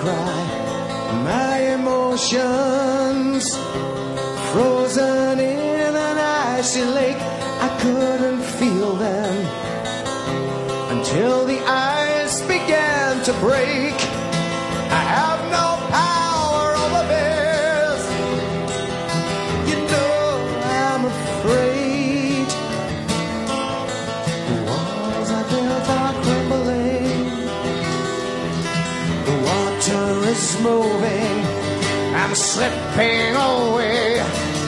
cry. My emotions frozen in an icy lake. I couldn't feel them until the ice began to break. I have no power over bears. You know I'm afraid. The walls I built are crumbling. The water is moving. I'm slipping away.